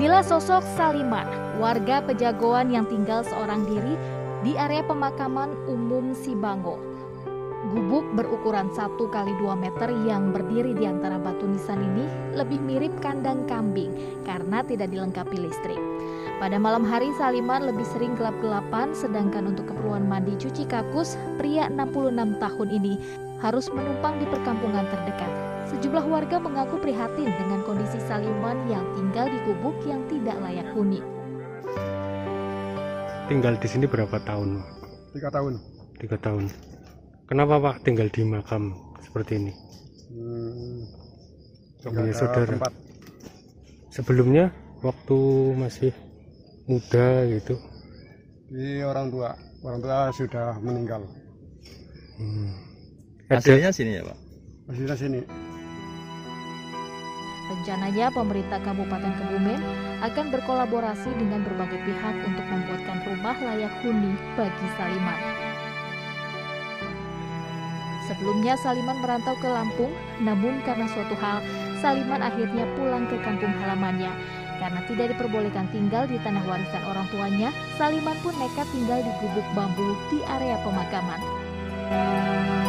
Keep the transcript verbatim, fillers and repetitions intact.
Inilah sosok Saliman, warga Pejagoan yang tinggal seorang diri di area pemakaman umum Sibango. Gubuk berukuran satu kali dua meter yang berdiri di antara batu nisan ini lebih mirip kandang kambing karena tidak dilengkapi listrik. Pada malam hari Saliman lebih sering gelap-gelapan, sedangkan untuk keperluan mandi cuci kakus, pria enam puluh enam tahun ini harus menumpang di perkampungan terdekat. Sejumlah warga mengaku prihatin dengan kondisi Saliman yang tinggal di gubuk yang tidak layak huni. Tinggal di sini berapa tahun? Tiga tahun. Tiga tahun. Kenapa Pak tinggal di makam seperti ini? Hmm, Gak punya saudara. Tempat. Sebelumnya waktu masih muda gitu? Di orang tua, orang tua sudah meninggal. Hmm. Hasilnya sini ya Pak? Hasilnya sini. Rencananya pemerintah Kabupaten Kebumen akan berkolaborasi dengan berbagai pihak untuk membuatkan rumah layak huni bagi Saliman. Sebelumnya Saliman merantau ke Lampung, namun karena suatu hal, Saliman akhirnya pulang ke kampung halamannya. Karena tidak diperbolehkan tinggal di tanah warisan orang tuanya, Saliman pun nekat tinggal di gubuk bambu di area pemakaman.